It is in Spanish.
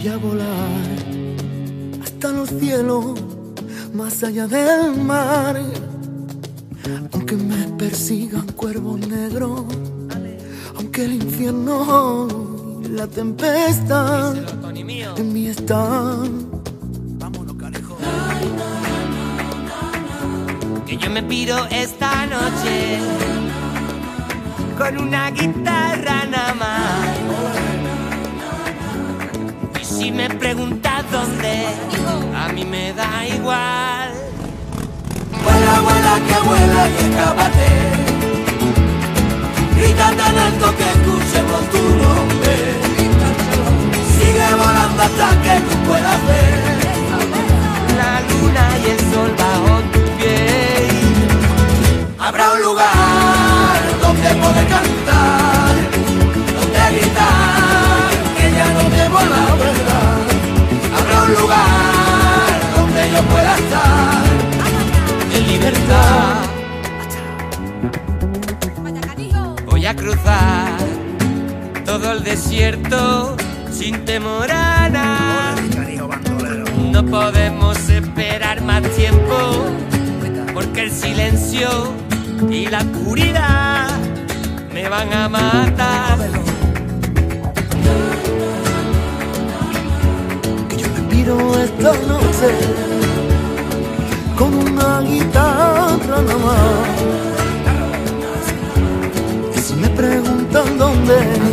voy a volar hasta los cielos, más allá del mar. Aunque me persigan cuervos negros, aunque el infierno y la tempestad en mí están. Vámonos, carajo. Que yo me piro esta noche con una guitarra nada más. Y si me preguntas dónde, a mí me da igual. Vuela, vuela, que vuela y escápate. Grita tan alto que escuchemos tu nombre. Sigue volando hasta que tú puedas ver la luna y el sol bajo tu piel. Habrá un lugar donde poder cantar, donde gritar, que ya no temo la verdad. Habrá un lugar donde yo pueda estar en libertad. Voy a cruzar todo el desierto sin temor a nada. No podemos esperar más tiempo, porque el silencio y la oscuridad me van a matar. Que yo me piro esta noche con una guitarra nada más. Y si me preguntan dónde,